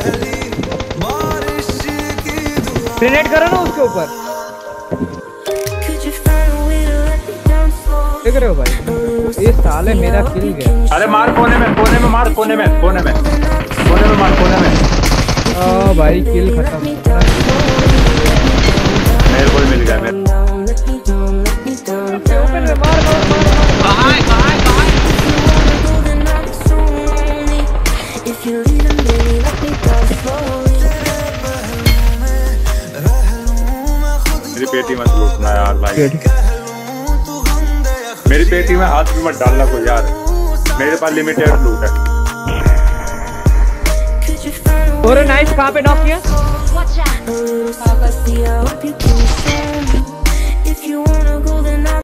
Grenade करो ना उसके ऊपर। देख रहे हो भाई, ये साले मेरा किल गया। अरे मार कोने में मार, कोने में मार, कोने में। भाई किल खत्म। मेरे को मिल गया। मेरी पेटी मत लूटना यार भाई, मेरी पेटी में हाथ भी मत डालना कोई यार, मेरे पास लिमिटेड लूट है। और नाइस, कहाँ पे नॉक किया?